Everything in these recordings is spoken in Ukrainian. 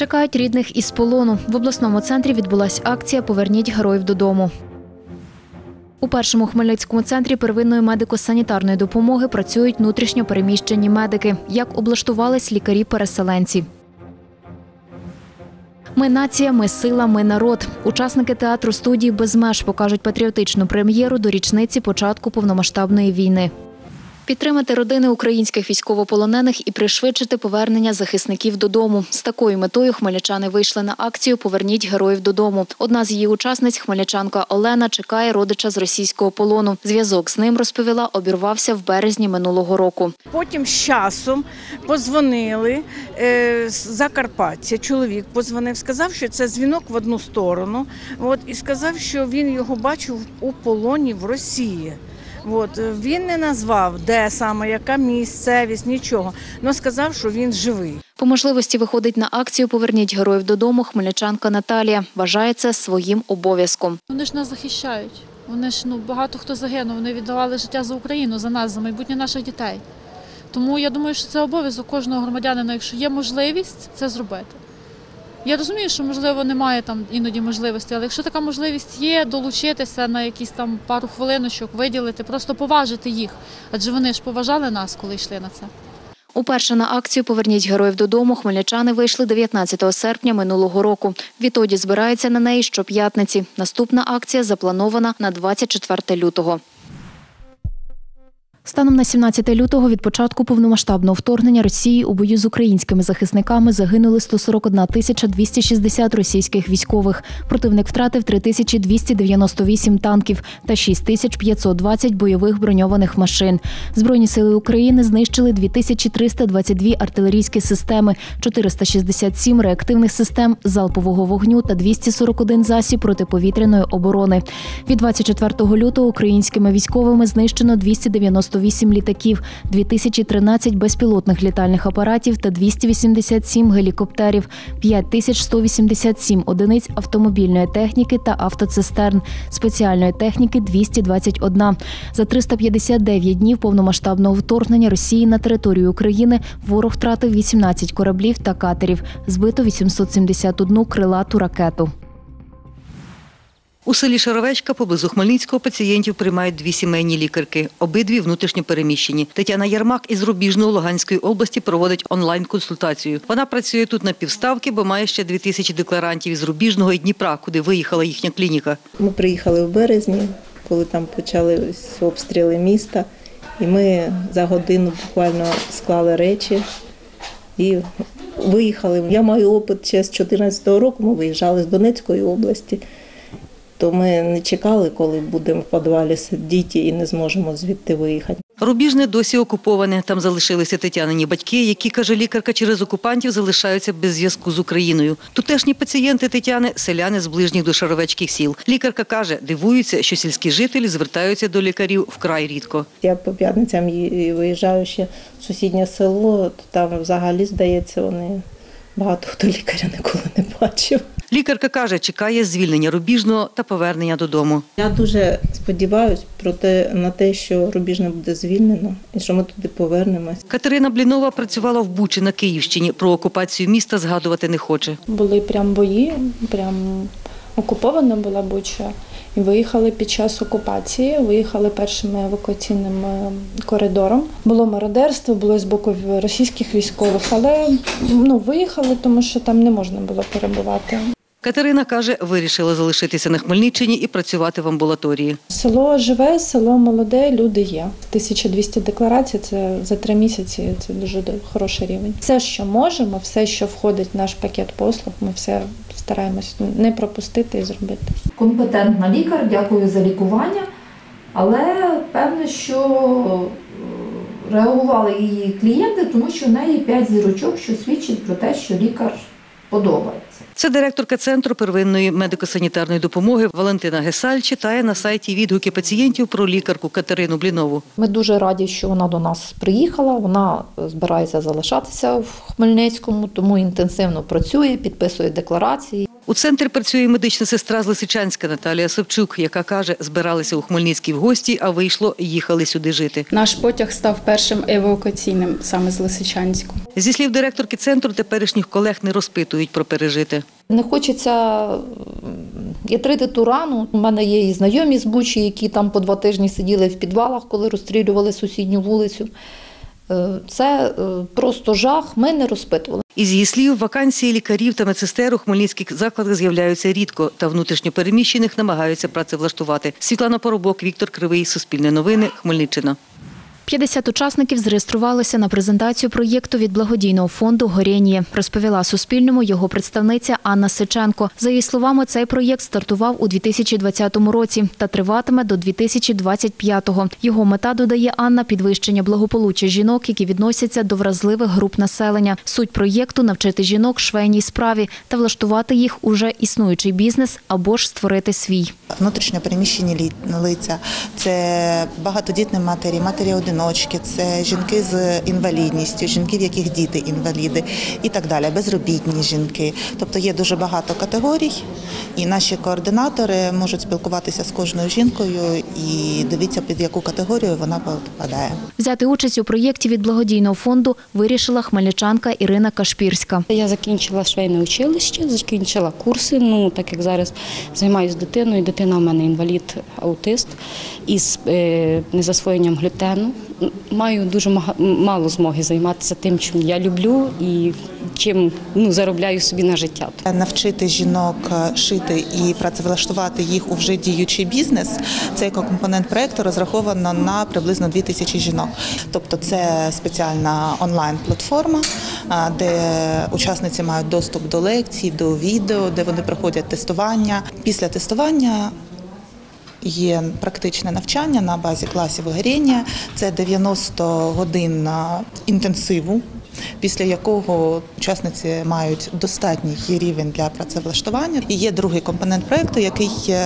Чекають рідних із полону. В обласному центрі відбулася акція «Поверніть героїв додому». У першому Хмельницькому центрі первинної медико-санітарної допомоги працюють внутрішньо переміщені медики. Як облаштувались лікарі-переселенці. «Ми – нація, ми – сила, ми – народ». Учасники театру студії «Без меж» покажуть патріотичну прем'єру до річниці початку повномасштабної війни. Підтримати родини українських військовополонених і пришвидшити повернення захисників додому. З такою метою хмельничани вийшли на акцію «Поверніть героїв додому». Одна з її учасниць, хмельничанка Олена, чекає родича з російського полону. Зв'язок з ним, розповіла, обірвався в березні минулого року. Потім з часом подзвонили з Закарпаття. Чоловік подзвонив, сказав, що це дзвінок в одну сторону. І сказав, що він його бачив у полоні в Росії. Він не назвав, де саме, яка місцевість, нічого, але сказав, що він живий. По можливості виходить на акцію «Поверніть героїв додому» хмельничанка Наталія. Вважає це своїм обов'язком. Вони ж нас захищають. Вони ж, багато хто загинув, вони віддавали життя за Україну, за нас, за майбутнє наших дітей. Тому я думаю, що це обов'язок кожного громадянина, якщо є можливість, це зробити. Я розумію, що, можливо, немає там іноді можливості, але якщо така можливість є, долучитися на якісь там пару хвилиночок, виділити, просто поважити їх. Адже вони ж поважали нас, коли йшли на це. Уперше на акцію «Поверніть героїв додому» хмельничани вийшли 19 серпня минулого року. Відтоді збираються на неї щоп'ятниці. Наступна акція запланована на 24 лютого. Станом на 17 лютого від початку повномасштабного вторгнення Росії у бою з українськими захисниками загинули 141 260 російських військових. Противник втратив 3298 танків та 6520 бойових броньованих машин. Збройні сили України знищили 2322 артилерійські системи, 467 реактивних систем залпового вогню та 241 засіб протиповітряної оборони. Від 24 лютого українськими військовими знищено 298 літаків, 2013 безпілотних літальних апаратів та 287 гелікоптерів, 5187 одиниць автомобільної техніки та автоцистерн, спеціальної техніки – 221. За 359 днів повномасштабного вторгнення Росії на територію України ворог втратив 18 кораблів та катерів, збито 871 крилату ракету. У селі Шаровечка поблизу Хмельницького пацієнтів приймають дві сімейні лікарки, обидві внутрішньо переміщені. Тетяна Ярмак із Рубіжного Луганської області проводить онлайн-консультацію. Вона працює тут на півставки, бо має ще 2000 декларантів із Рубіжного і Дніпра, куди виїхала їхня клініка. Ми приїхали в березні, коли там почались обстріли міста, і ми за годину буквально склали речі і виїхали. Я маю опит ще з 2014 року, ми виїжджали з Донецької області. То ми не чекали, коли будемо в підвалі сидіти і не зможемо звідти виїхати. Рубіжне досі окуповане. Там залишилися Тетянині батьки, які, каже лікарка, через окупантів залишаються без зв'язку з Україною. Тутешні пацієнти Тетяни – селяни з ближніх до Шаровецьких сіл. Лікарка каже, дивуються, що сільські жителі звертаються до лікарів вкрай рідко. Я по п'ятницям виїжджаю ще в сусіднє село, то там взагалі, здається, вони багато хто лікаря ніколи не бачив. Лікарка каже, чекає звільнення Рубіжного та повернення додому. Я дуже сподіваюся на те, що Рубіжне буде звільнено і що ми туди повернемось. Катерина Блінова працювала в Бучі на Київщині. Про окупацію міста згадувати не хоче. Були прям бої, прям окупована була Буча. І виїхали під час окупації, виїхали першим евакуаційним коридором. Було мародерство, було з боку російських військових, але виїхали, тому що там не можна було перебувати. Катерина каже, вирішила залишитися на Хмельниччині і працювати в амбулаторії. Село живе, село молоде, люди є. 1200 декларацій – це за 3 місяці, це дуже хороший рівень. Все, що можемо, все, що входить в наш пакет послуг, ми все стараємось не пропустити і зробити. Компетентна лікар, дякую за лікування, але певне, що реагували її клієнти, тому що в неї 5 зірочок, що свідчить про те, що лікар подобається. Це директорка Центру первинної медико-санітарної допомоги Валентина Гесаль читає на сайті відгуки пацієнтів про лікарку Катерину Блінову. Ми дуже раді, що вона до нас приїхала, вона збирається залишатися в Хмельницькому, тому інтенсивно працює, підписує декларації. У центрі працює медична сестра з Лисичанська Наталія Савчук, яка каже, збиралися у Хмельницький в гості, а вийшло, їхали сюди жити. Наш потяг став першим евакуаційним саме з Лисичанську. Зі слів директорки центру, теперішніх колег не розпитують про пережите. Не хочеться ятрити ту рану. У мене є і знайомі з Бучі, які там по 2 тижні сиділи в підвалах, коли розстрілювали сусідню вулицю. Це просто жах, ми не розпитували. Із її слів, вакансії лікарів та медсестер у хмельницьких закладах з'являються рідко, та внутрішньопереміщених намагаються працевлаштувати. Світлана Поробок, Віктор Кривий, Суспільне новини, Хмельниччина. 50 учасників зареєструвалися на презентацію проєкту від благодійного фонду «Горєнє», розповіла Суспільному його представниця Анна Сиченко. За її словами, цей проєкт стартував у 2020 році та триватиме до 2025-го. Його мета, додає Анна, підвищення благополуччя жінок, які відносяться до вразливих груп населення. Суть проєкту – навчити жінок швейній справі та влаштувати їх уже існуючий бізнес або ж створити свій. Внутрішньо переміщені лиця – це багатодітні матері, матері-одиночки, це жінки з інвалідністю, жінки, в яких діти інваліди і так далі, безробітні жінки. Тобто є дуже багато категорій, і наші координатори можуть спілкуватися з кожною жінкою і дивитися, під яку категорію вона попадає. Взяти участь у проєкті від благодійного фонду вирішила хмельничанка Ірина Кашпірська. Я закінчила швейне училище, закінчила курси, так як зараз займаюся дитиною. Дитина у мене інвалід-аутист із незасвоєнням глютену. Маю дуже мало змоги займатися тим, чим я люблю і чим заробляю собі на життя. Навчити жінок шити і працевлаштувати їх у вже діючий бізнес – цей компонент проєкту розраховано на приблизно 2000 жінок. Тобто це спеціальна онлайн-платформа, де учасниці мають доступ до лекцій, до відео, де вони проходять тестування. Після тестування є практичне навчання на базі класів «Горєнє». Це 90 годин інтенсиву, після якого учасниці мають достатній рівень для працевлаштування. І є другий компонент проєкту, який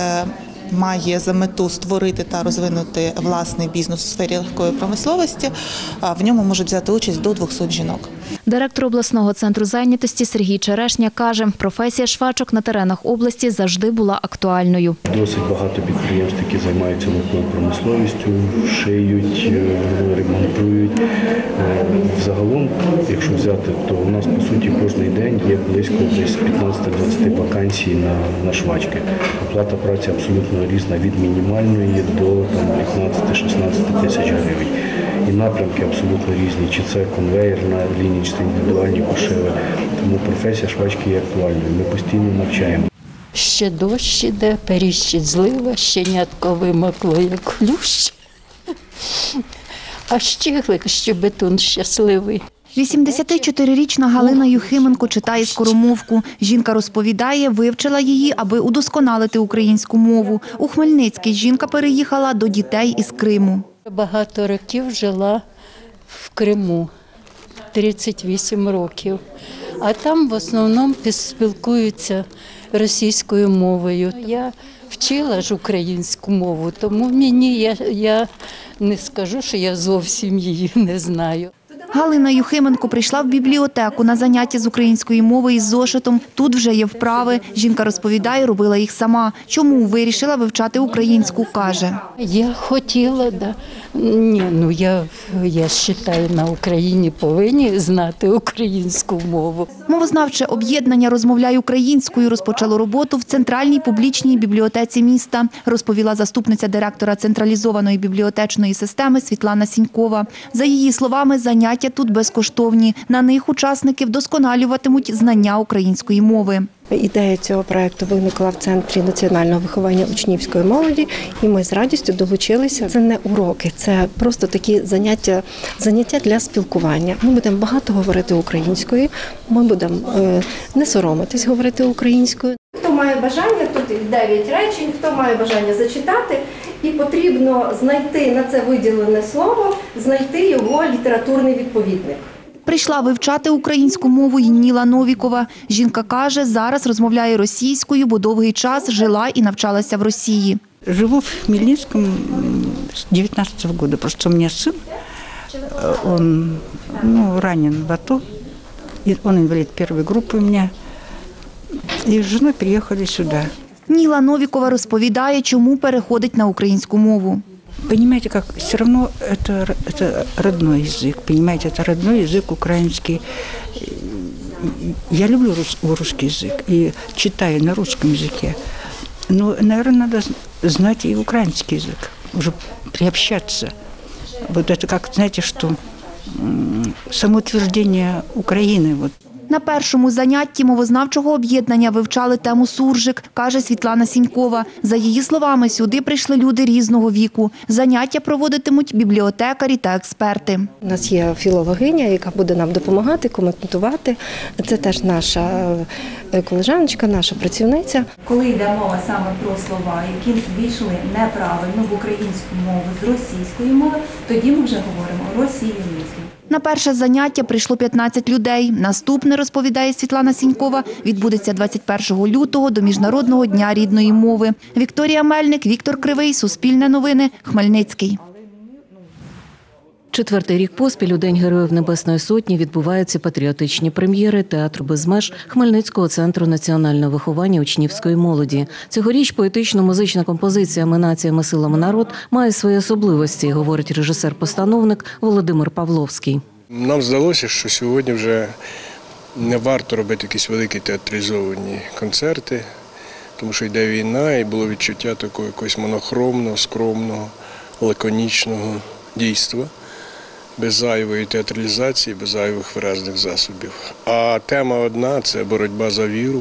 має за мету створити та розвинути власний бізнес у сфері легкої промисловості. В ньому можуть взяти участь до 200 жінок. Директор обласного центру зайнятості Сергій Черешня каже, професія швачок на теренах області завжди була актуальною. Досить багато підприємств, які займаються легкою промисловістю, шиють, ремонтують. Загалом, якщо взяти, то у нас, по суті, кожен день є близько 15-20 вакансій на швачки. Оплата праці абсолютно різна, від мінімальної до 15-16 тисяч гривень. І напрямки абсолютно різні, чи це конвейерна лінія, чи це індивідуальні пошиви. Тому професія швачки є актуальною, ми постійно навчаємо. Ще дощ іде, періщить злива, щенятко вимокло, як хлющ. А щеглик, щебетун щасливий. 84-річна Галина Юхименко читає скоромовку. Жінка розповідає, вивчила її, аби удосконалити українську мову. У Хмельницький жінка переїхала до дітей із Криму. Багато років жила в Криму, 38 років. А там в основному спілкуються російською мовою. Я вчила ж українську мову, тому я не скажу, що я зовсім її не знаю. Галина Юхименко прийшла в бібліотеку на заняття з української мови із зошитом. Тут вже є вправи. Жінка розповідає, робила їх сама. Чому вирішила вивчати українську, каже. Я хотіла, да. Я вважаю, на Україні повинні знати українську мову. Мовознавче об'єднання «Розмовляй українською» розпочало роботу в Центральній публічній бібліотеці міста, розповіла заступниця директора централізованої бібліотечної системи Світлана Сінькова. За її словами, заняття тут безкоштовні. На них учасники вдосконалюватимуть знання української мови. Ідея цього проєкту виникла в Центрі національного виховання учнівської молоді, і ми з радістю долучилися. Це не уроки, це просто такі заняття для спілкування. Ми будемо багато говорити українською, ми будемо не соромитись говорити українською. Хто має бажання, тут 9 речень, хто має бажання зачитати, і потрібно знайти на це виділене слово, знайти його літературний відповідник. Прийшла вивчати українську мову і Ніла Новікова. Жінка каже, зараз розмовляє російською, бо довгий час жила і навчалася в Росії. Живу в Хмельницком с 19 года. Просто у меня сын, он ранен в АТО, он инвалид первой группы у меня. И с женой приехали сюда. Ніла Новікова розповідає, чому переходить на українську мову. Понимаете, как все равно это родной язык, понимаете, это родной язык украинский. Я люблю русский язык и читаю на русском языке. Но, наверное, надо знать и украинский язык, уже приобщаться. Вот это как, знаете, что самоутверждение Украины. Вот. На першому занятті мовознавчого об'єднання вивчали тему суржик, каже Світлана Сінькова. За її словами, сюди прийшли люди різного віку. Заняття проводитимуть бібліотекарі та експерти. У нас є філологиня, яка буде нам допомагати, коментувати. Це теж наша колежаночка, наша працівниця. Коли йде мова саме про слова, які ввійшли неправильно в українську мову з російської мови, тоді ми вже говоримо росіянізм. На перше заняття прийшло 15 людей. Наступне, розповідає Світлана Сінькова, відбудеться 21 лютого до Міжнародного дня рідної мови. Вікторія Мельник, Віктор Кривий, Суспільне новини, Хмельницький. Четвертий рік поспіль у День Героїв Небесної Сотні відбуваються патріотичні прем'єри театру «Без меж» Хмельницького центру національного виховання учнівської молоді. Цьогоріч поетично-музична композиція «Ми нація, ми сила, ми народ» має свої особливості, говорить режисер-постановник Володимир Павловський. Нам здалося, що сьогодні вже не варто робити якісь великі театралізовані концерти, тому що йде війна і було відчуття такого якогось монохромного, скромного, лаконічного дійства. Без зайвої театралізації, без зайвих виразних засобів. А тема одна – це боротьба за віру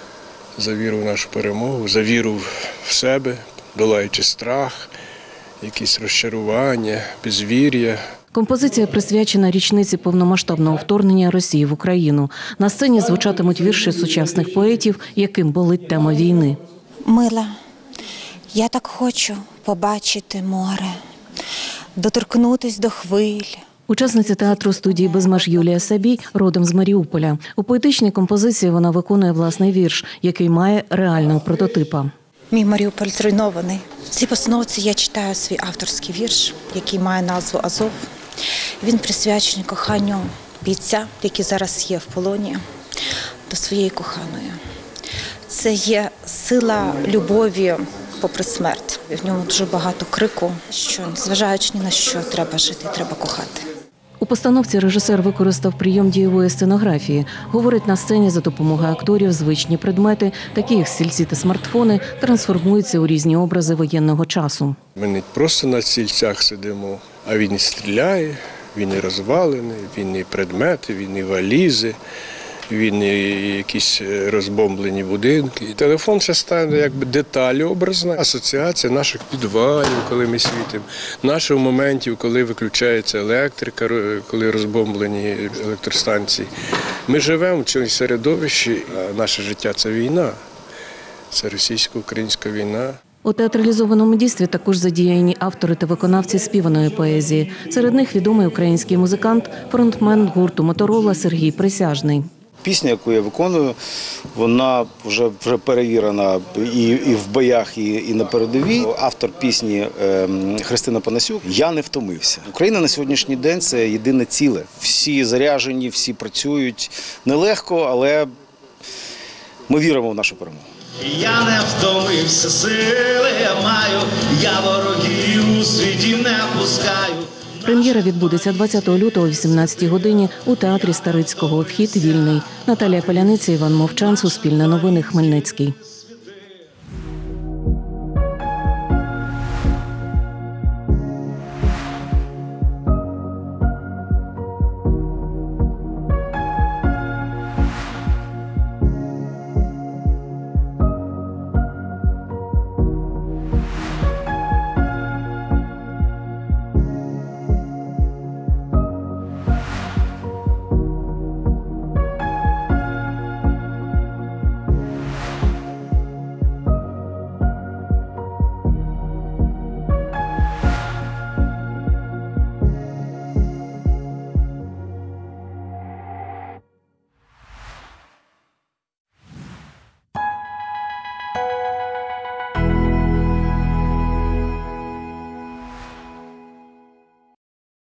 в нашу перемогу, за віру в себе, долаючи страх, якісь розчарування, безвір'я. Композиція присвячена річниці повномасштабного вторгнення Росії в Україну. На сцені звучатимуть вірші сучасних поетів, яким болить тема війни. Мила, я так хочу побачити море, доторкнутись до хвиль. Учасниця театру студії «Без меж» Юлія Сабій родом з Маріуполя. У поетичній композиції вона виконує власний вірш, який має реального прототипа. Мій Маріуполь зруйнований. В цій постановці я читаю свій авторський вірш, який має назву «Азов». Він присвячений коханню бійця, який зараз є в полоні, до своєї коханої. Це є сила любові попри смерть. В ньому дуже багато крику, що, незважаючи ні на що, треба жити, треба кохати. У постановці режисер використав прийом дієвої сценографії. Говорить, на сцені за допомогою акторів звичні предмети, такі як стільці та смартфони, трансформуються у різні образи воєнного часу. Ми не просто на стільцях сидимо, а він і стріляє, він і розвалений, він і предмети, він і валізи. Він і якісь розбомблені будинки. Телефон ще стане якби деталь образна, асоціація наших підвалів, коли ми світимо, наших моментів, коли виключається електрика, коли розбомблені електростанції. Ми живемо в цьому середовищі, а наше життя – це війна, це російсько-українська війна. У театралізованому дійстві також задіяні автори та виконавці співаної поезії. Серед них відомий український музикант, фронтмен гурту «Моторола» Сергій Присяжний. Пісня, яку я виконую, вона вже перевірена і в боях, і на передовій. Автор пісні Христина Панасюк «Я не втомився». Україна на сьогоднішній день – це єдине ціле. Всі заряджені, всі працюють. Нелегко, але ми віримо в нашу перемогу. Я не втомився, сили я маю, я ворогів у світі не пускаю. Прем'єра відбудеться 20 лютого о 18-й годині у театрі Старицького. Вхід вільний. Наталія Поляниця, Іван Мовчан, Суспільне новини, Хмельницький.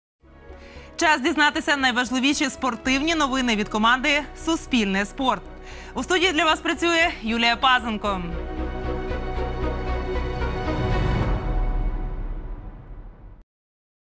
Час дізнатися найважливіші спортивні новини від команди «Суспільне спорт». У студії для вас працює Юлія Пазенко.